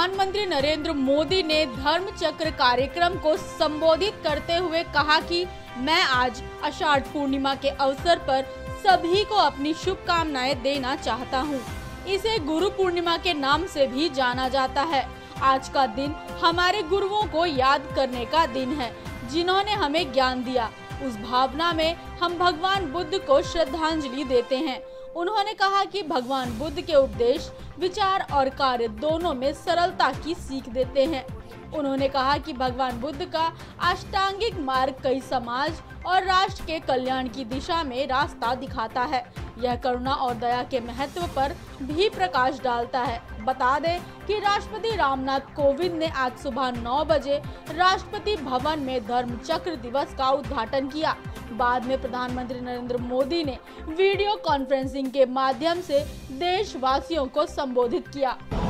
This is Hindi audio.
प्रधानमंत्री नरेंद्र मोदी ने धर्म चक्र कार्यक्रम को संबोधित करते हुए कहा कि मैं आज आषाढ़ पूर्णिमा के अवसर पर सभी को अपनी शुभकामनाएं देना चाहता हूं। इसे गुरु पूर्णिमा के नाम से भी जाना जाता है। आज का दिन हमारे गुरुओं को याद करने का दिन है, जिन्होंने हमें ज्ञान दिया। उस भावना में हम भगवान बुद्ध को श्रद्धांजलि देते हैं। उन्होंने कहा कि भगवान बुद्ध के उपदेश, विचार और कार्य दोनों में सरलता की सीख देते हैं। उन्होंने कहा कि भगवान बुद्ध का अष्टांगिक मार्ग कई समाज और राष्ट्र के कल्याण की दिशा में रास्ता दिखाता है। यह करुणा और दया के महत्व पर भी प्रकाश डालता है। बता दें कि राष्ट्रपति रामनाथ कोविंद ने आज सुबह 9 बजे राष्ट्रपति भवन में धर्म चक्र दिवस का उद्घाटन किया। बाद में प्रधानमंत्री नरेंद्र मोदी ने वीडियो कॉन्फ्रेंसिंग के माध्यम से देशवासियों को संबोधित किया।